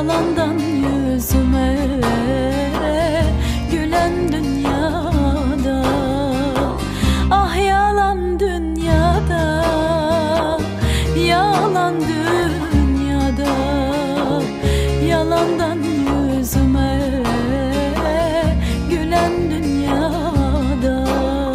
yalandan yüzüme gülen dünyada. Ah yalan dünyada, yalan dünyada, yalandan yüzüme gülen dünyada.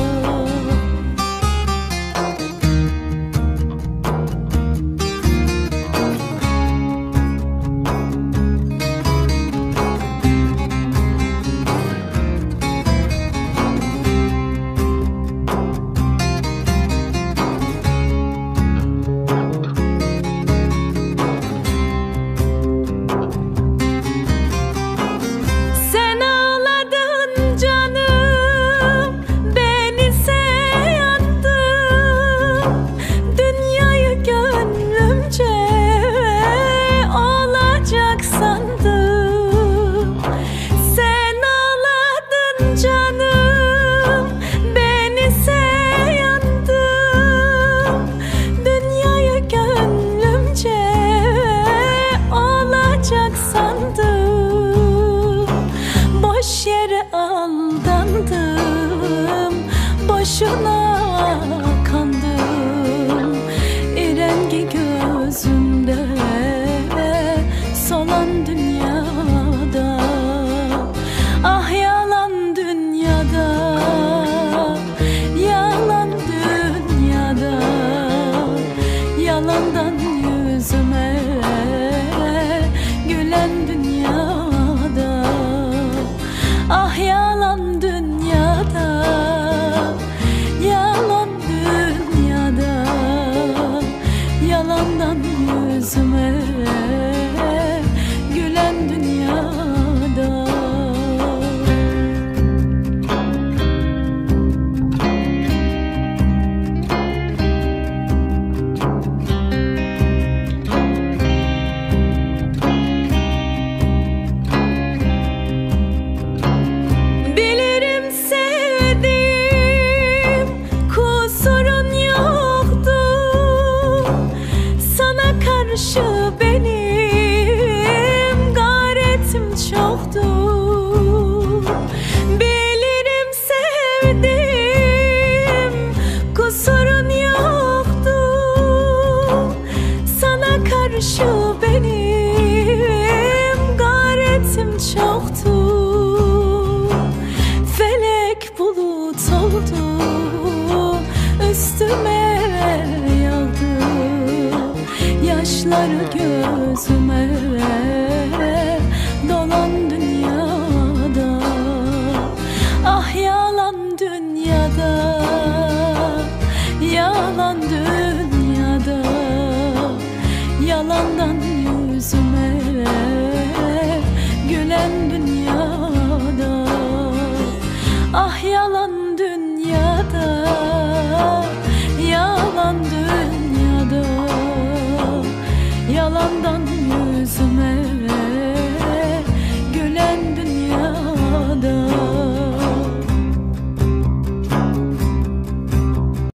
Boş yere aldandım, boşuna kandım. İrengi gözümde solan dünyada. Ah yalan dünyada, yalan dünyada, yalandan yüzüme gülen dünyada. Ah yalan dünyada, yalan dünyada, yalandan yüzüme gülen dünyada. Karşı benim gayretim çoktu. Bilirim sevdim, kusurun yoktu. Sana karşı benim gayretim çoktu. Felek bulut oldu, üstüme yağdı. Yaşları gözüme dolan dünyada. Ah yalan dünyada, yalan dünyada, yalandan yüzüme gülen dünyada. Ah yalan dünyada, yalan dünyada, yalandan